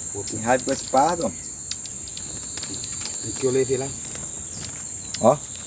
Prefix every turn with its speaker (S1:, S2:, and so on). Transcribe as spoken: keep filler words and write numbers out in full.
S1: Tem raiva com esse pardo.
S2: E que eu levei lá.
S1: Ó.